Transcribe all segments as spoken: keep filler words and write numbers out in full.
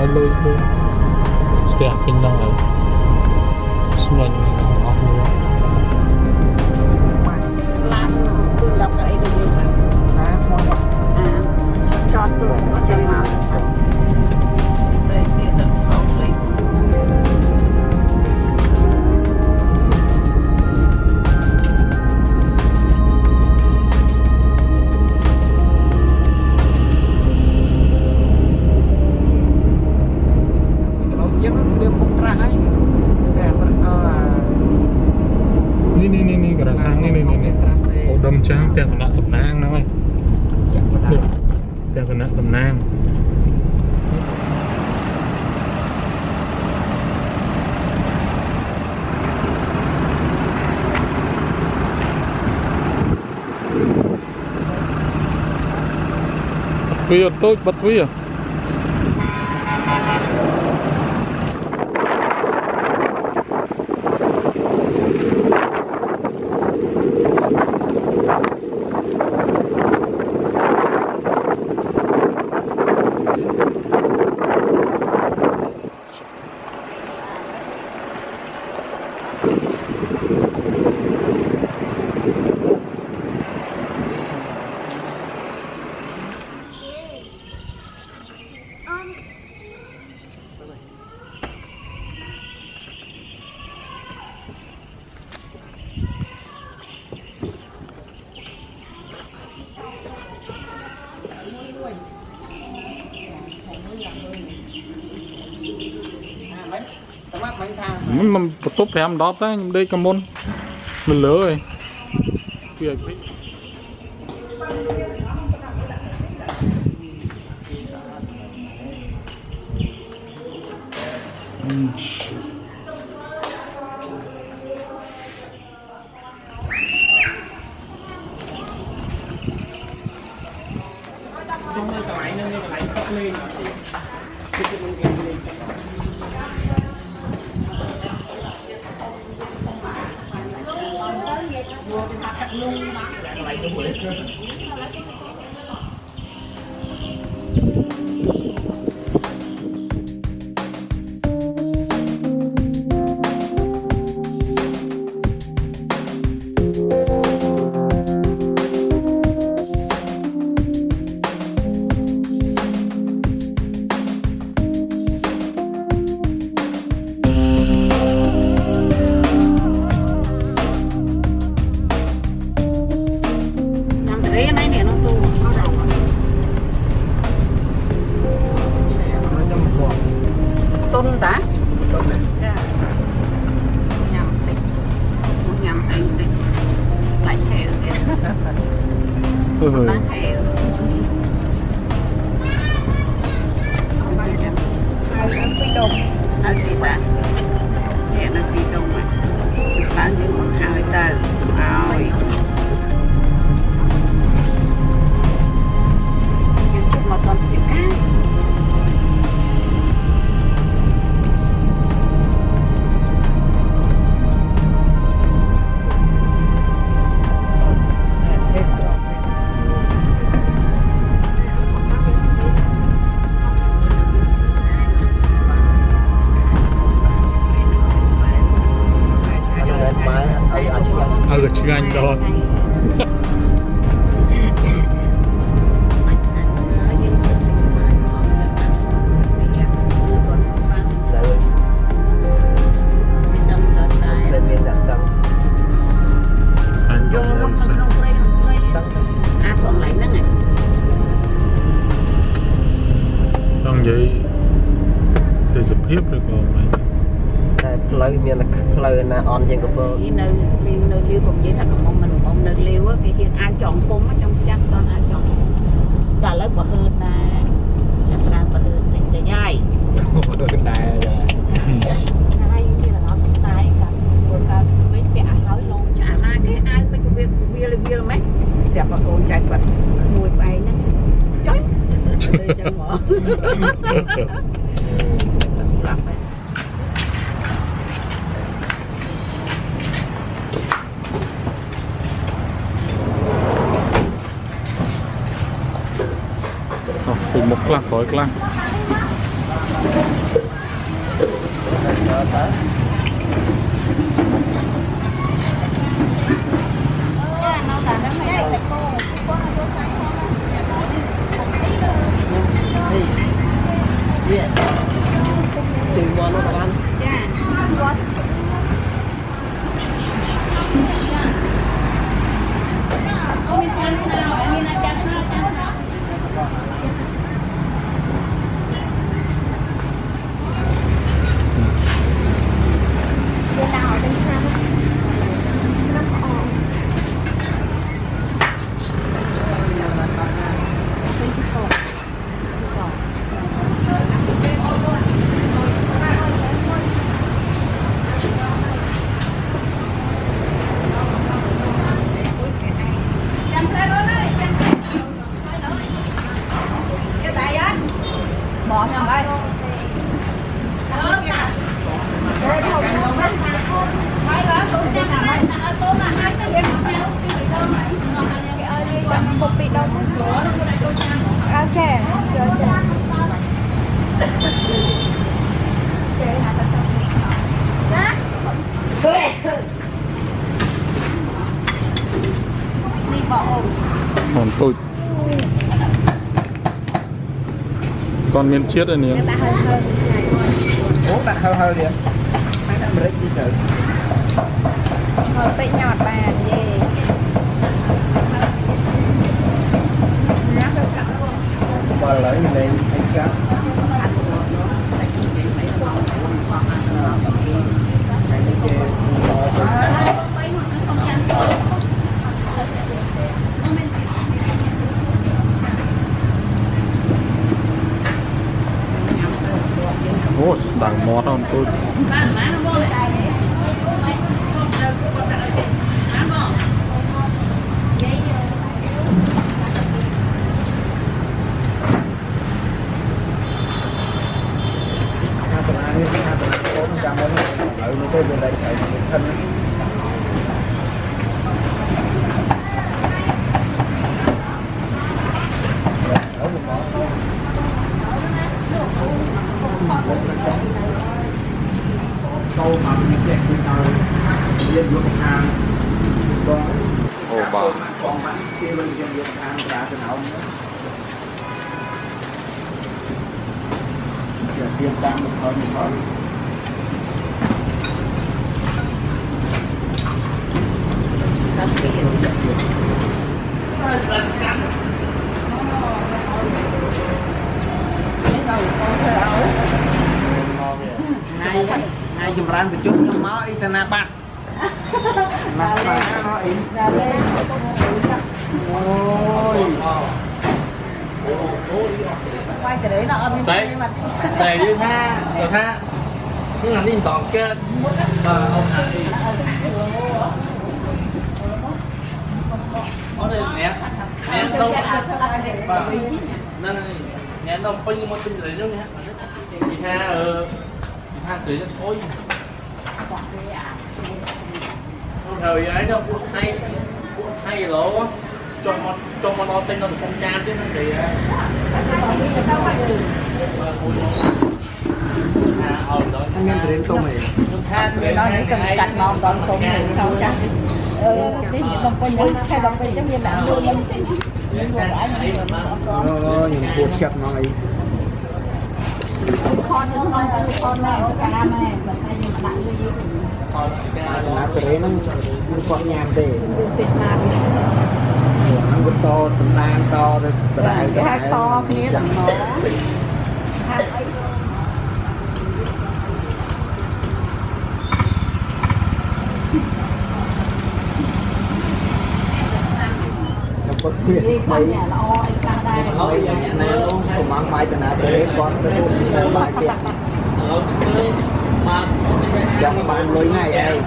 lôi thôi step bên đó rồi mình học nữa làm tôi đọc cái được như vậy à à cho tôi có thể mà đây thì là học lên นี่นี่นี่นี่กระสังนี่นี่นี่นี่โอ้ดมจ้างแต่คณะสำนางนะเว้ยแต่คณะสำนางbây giờ tôi bật bây giờ mình mình tốt em đó ta đây cầm môn mình lỡ rồi việc anh rồi đang vậy từ sập hiếp rồi còn lời miền là lời là on trên cái bờ đi nơi nơi liêu cũng vậy thật mà mình còn nơi liêu á cái hiện ai chọn không á trong chắc con ai chọn đã lấy bờ hơn là chắc là bờ hơn thì cái nhai đôi cái đài ai như là nó style cả vừa cả mấy bé nói luôn chả ai cái ai mấy cái việc bia là bia là mấy dẹp vào con trai quật mùi bay nữa chói đây chân mở slap từ một lăng khỏi lăng bỏ nhau đây một bị đâu áo chè chờ chè đi bỏ hòn tụi con miên chiết rồi nè bố bạn hơi hơi đi mấy năm rít đi thử ngồi bị nhọt bàn gì qua lấy lên thấy cá ô đằng mót hòn tụi ở những cái bên đây phải những thân câu mà mình chạy đi nào liên tục hàng con ô bà con mắt kia bên liên tục hàng trả cho nào giờ tiền tăng một hơn một hơn ngay ngay chùm ran từ chút nhưng máu y tên bạc mà sao nó ý quay cái đấy nó âm Đấy, xài như tha, rồi tha nhưng làm đi toàn cái ờ ông Hải ở đây nè nè đâu nên nè đâu bao nhiêu một tin rồi nữa nhé chị tha ờ chị tha cười cho thôi thời ấy đâu hay hay lỗ cho một cho một nó tên nó được không cha chứ nó thì anh em đến tôm này người nói những cần chặt mòn còn tôm này sao chặt ờ cái gì không có nhớ hay là cái giống như bạn luôn những cuộn chặt nó ấy con con con này cái cam này mình hay dùng bạn như gì là cái nó như con nhàm thế Việt Nam nó có to tầm tan to rồi đại cái hai to kia là nó có thiệt đi mấy nhà là o anh ta đây mấy nhà này luôn không mang máy từ nào để con cái luôn bài kia chẳng bạn lối này ai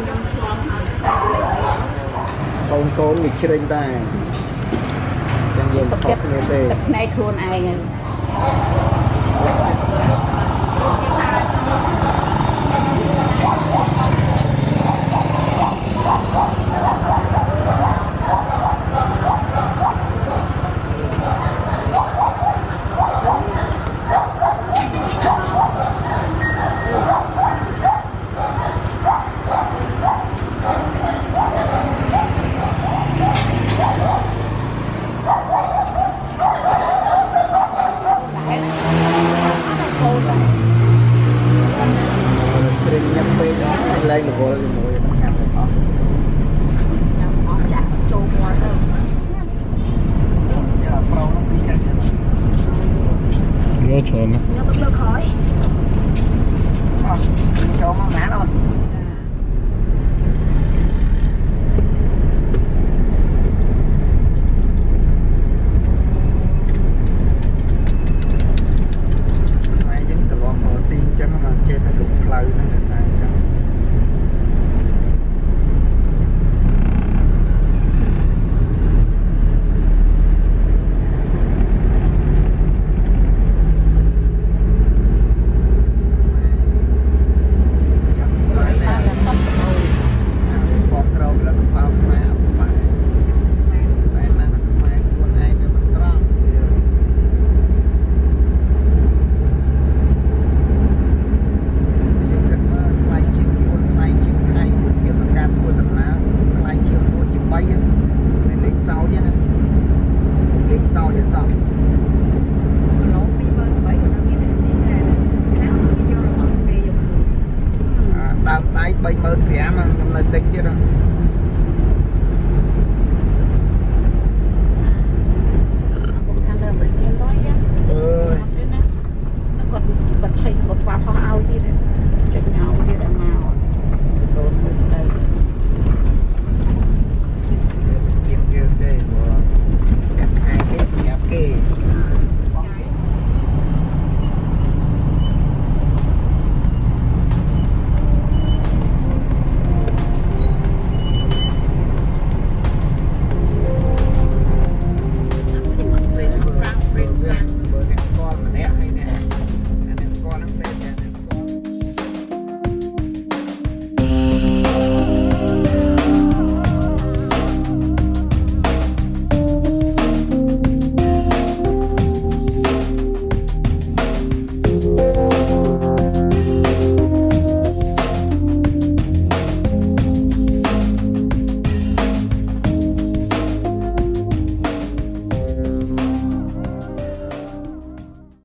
con con nghịch trên đây chẳng យើងខុសគ្នាទេទឹកភ្នែកខ្លួនឯងហ្នឹងព្រេងញ៉ាំពេកឡើងរវល់ជាមួយញ៉ាំទៅអស់ញ៉ាំអស់ចាក់ចូលមកទៅយ៉ាប្រងពីកាច់ទៅយកច្រើនណាញ៉ាំទឹកលើក្រោយអស់ចូលមកណាអូន ថ្ងៃយើងទៅលំរស៊ីអញ្ចឹងមកចេះតែលុបផ្លូវហ្នឹងតែស្អាតចឹង còn trâu là tụi tao mà mà tại nó là mà con ai để mình trăng dùng cái mơ quay chiếc chuột quay chiếc hay của thiệp là cam của tầm lá quay chiếc của chiếc bay á để lên sau chứ nè lên sau vậy sao ឡូវពីបើបីក៏មានតែស៊ីដែរណាគេយករបស់គេយកដើមដៃ ba mươi nghìn mà cầm lời tích chứ đâu ខ្ញុំខាងទៅប្រជិលដល់យ៉ា ơi ណាគាត់គាត់ឆៃស្បត់ខ្វះហោះឲ្យទៀត